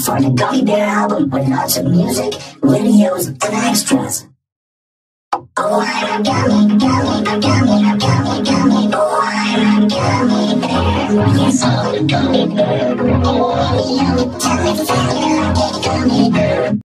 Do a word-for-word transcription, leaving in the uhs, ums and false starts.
for the Gummy Bear album with lots of music, videos, and extras. Oh, I'm a gummy, gummy, a gummy, a gummy, gummy. Oh, I'm a gummy bear. Yes, I'm a gummy bear. Oh, you tell me if I like a gummy bear.